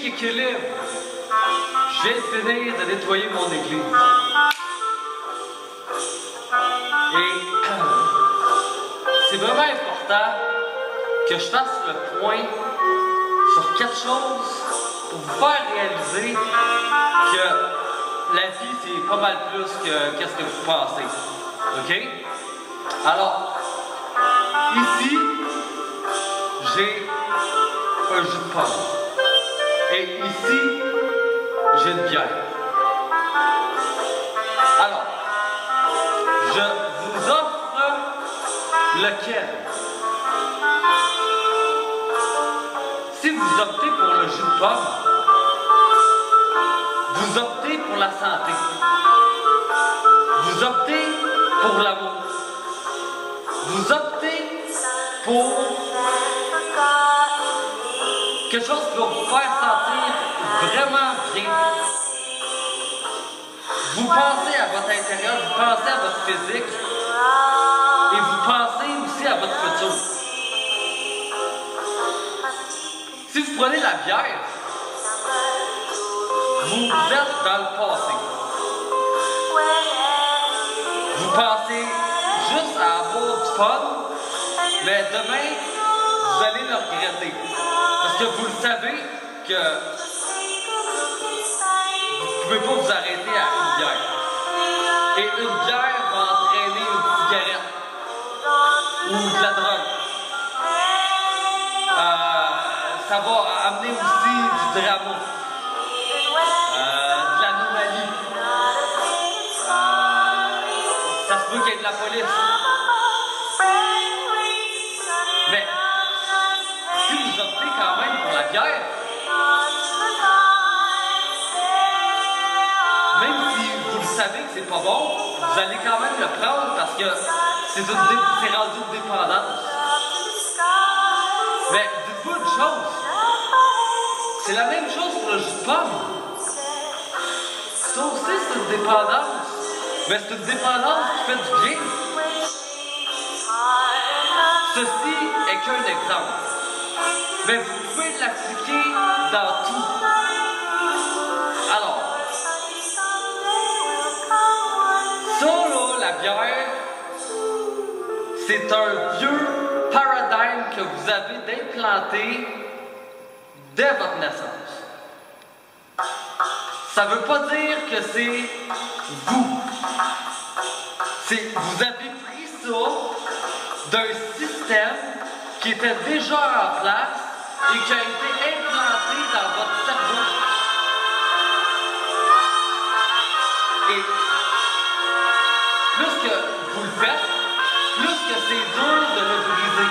chic équilibre. Je viens de finir de nettoyer mon église. Et c'est vraiment important que je fasse le point sur quelque chose pour vous faire réaliser que la vie, c'est pas mal plus que qu'est-ce que vous pensez. OK? Alors, ici, j'ai un jus de pomme. Et ici, j'ai une bière. Alors, je vous offre lequel? Si vous optez pour le jus de pomme, vous optez pour la santé. Vous optez pour l'amour. Vous optez pour quelque chose qui va vous faire sentir vraiment bien. Vous pensez à votre intérieur, vous pensez à votre physique et vous pensez aussi à votre futur. Si vous prenez la bière, vous êtes dans le passé. Vous pensez juste à avoir du fun, mais demain, vous allez le regretter. Parce que vous le savez que vous ne pouvez pas vous arrêter à une bière. Et une bière va entraîner une cigarette ou de la drogue. Ça va amener aussi du drama, de l'anomalie. Ça se peut qu'il y ait de la police. Mais si vous optez quand même pour la bière, même si vous le savez que c'est pas bon, vous allez quand même le prendre parce que c'est rendu une dépendance. Mais dites-vous une chose, c'est la même chose pour le jus de pomme. Ça aussi c'est une dépendance, mais c'est une dépendance qui fait du bien. Ceci est qu'un exemple, mais vous pouvez l'appliquer dans tout. Alors, ça là, la bière, c'est un vieux paradigme que vous avez d'implanter dès votre naissance. Ça ne veut pas dire que c'est vous. Vous avez pris ça d'un système qui était déjà en place et qui a été implanté dans votre cerveau. Et plus que vous le faites, plus que c'est dur de le briser.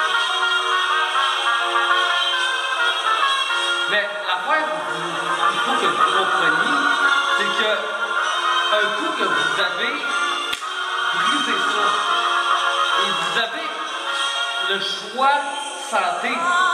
Mais l'affaire qu'il faut que vous compreniez, c'est que un coup que vous avez brisé ça, et vous avez le choix santé,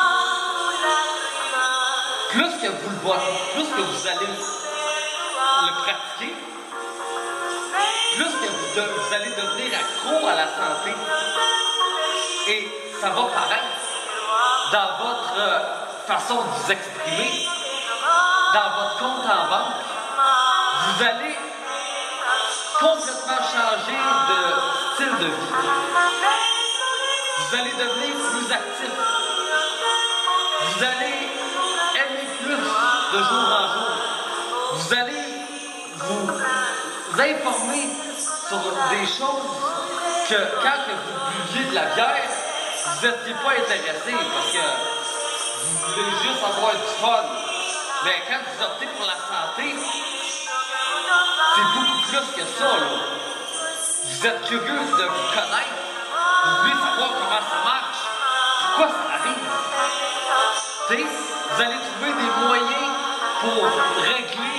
plus que vous le voyez, plus que vous allez le pratiquer, plus que vous allez devenir accro à la santé. Et ça va paraître dans votre façon de vous exprimer, dans votre compte en banque. Vous allez complètement changer de style de vie. Vous allez devenir plus actif. Vous allez aimer plus de jour en jour. Vous allez vous informer sur des choses que quand que vous buviez de la bière, vous n'étiez pas intéressé parce que vous voulez juste avoir du fun. Mais quand vous optez pour la santé, c'est beaucoup plus que ça, là. Vous êtes curieux de vous connaître. Vous voulez savoir comment ça marche. Pourquoi ça arrive. T'sais, vous allez trouver des moyens pour régler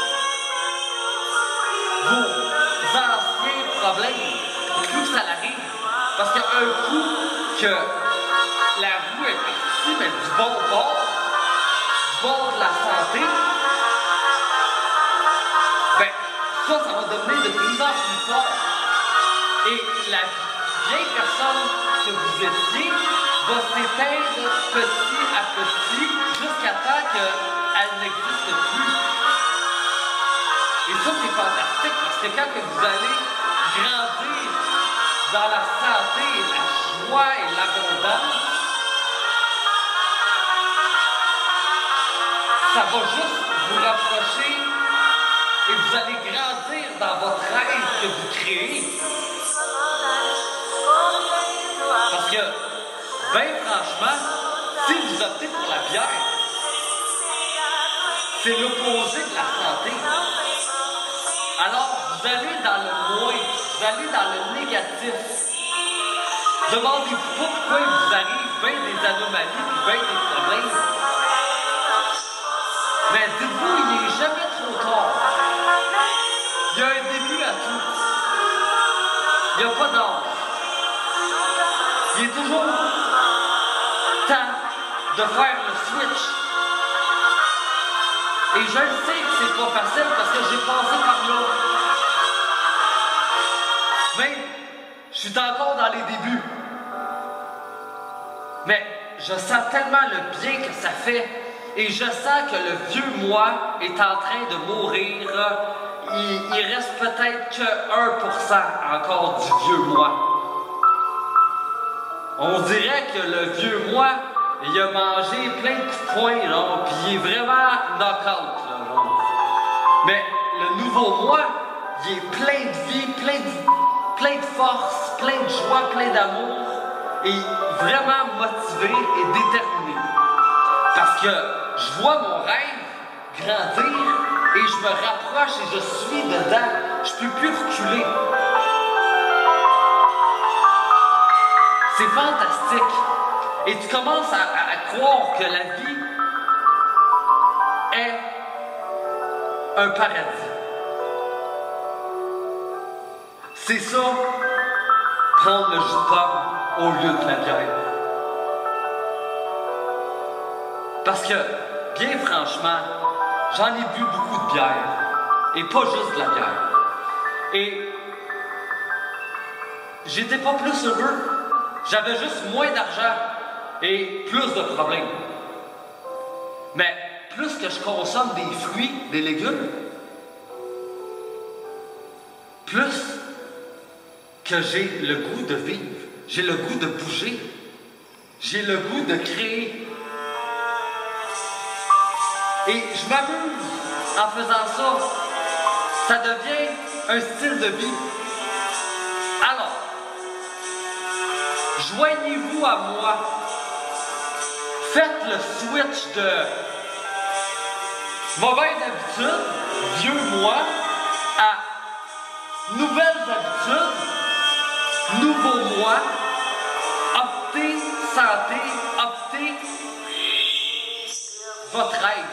vos anciens problèmes pour plus que ça arrive. Parce qu'un coup que la roue est partie, mais du bon bord de la santé, ben, ça va devenir de plus en plus fort. Et la vieille personne que vous étiez va s'éteindre petit à petit jusqu'à temps qu'elle n'existe plus. Et ça, c'est fantastique parce que quand que vous allez grandir dans la santé, la joie et l'abondance, ça va juste vous rapprocher et vous allez grandir dans votre rêve que vous créez. Parce que, bien franchement, si vous optez pour la bière, c'est l'opposé de la santé. Alors, vous allez dans le moins, vous allez dans le négatif. Demandez-vous pas pourquoi il vous arrive bien des anomalies et bien des problèmes. Mais dites-vous, il n'est jamais trop tard. Il y a un début à tout. Il n'y a pas d'âge. Il est toujours temps de faire le switch. Et je le sais que c'est pas facile parce que j'ai passé par là. Mais je suis encore dans les débuts. Mais je sens tellement le bien que ça fait. Et je sens que le vieux moi est en train de mourir. Il reste peut-être que 1% encore du vieux moi. On dirait que le vieux moi, il a mangé plein de coups de poing, là, puis il est vraiment knock-out, là, genre. Mais le nouveau moi, il est plein de vie, plein de force, plein de joie, plein d'amour, et vraiment motivé et déterminé. Parce que je vois mon rêve grandir, et je me rapproche et je suis dedans. Je peux plus reculer. C'est fantastique. Et tu commences à croire que la vie est un paradis. C'est ça, prendre le jus de pomme au lieu de la bière. Parce que, bien franchement, j'en ai bu beaucoup de bière. Et pas juste de la bière. Et j'étais pas plus heureux. J'avais juste moins d'argent et plus de problèmes. Mais plus que je consomme des fruits, des légumes, plus que j'ai le goût de vivre, j'ai le goût de bouger, j'ai le goût de créer. Et je m'amuse en faisant ça. Ça devient un style de vie. Alors, joignez-vous à moi. Faites le switch de mauvaise habitude, vieux moi, à nouvelles habitudes, nouveau moi. Optez santé, optez votre rêve.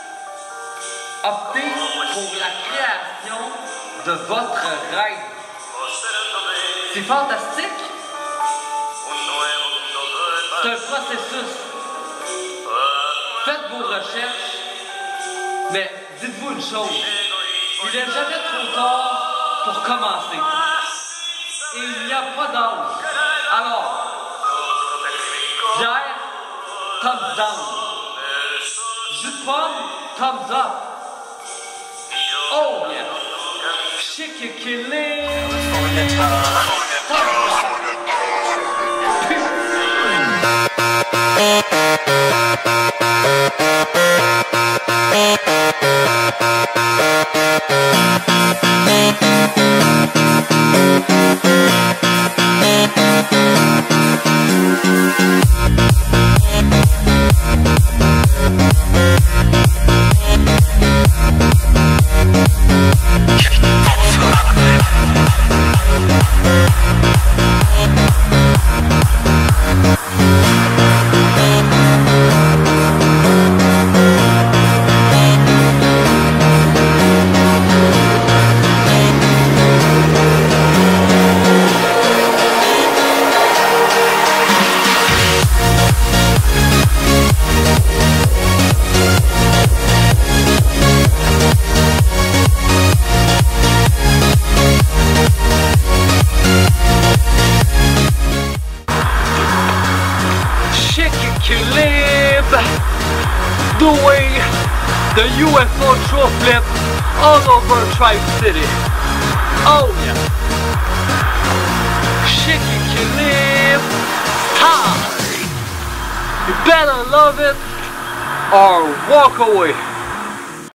Optez pour la création de votre rêve. C'est fantastique. C'est un processus. Faites vos recherches, mais dites-vous une chose. Il n'est jamais trop tard pour commencer. Et il n'y a pas d'âge. Alors, bière, thumbs down. Jus de pomme, thumbs up. Oh yeah. Chick-a-killing. doing the UFO throw flip all over Tri-City. Oh yeah. Shaky Caleb. Ha! You better love it or walk away.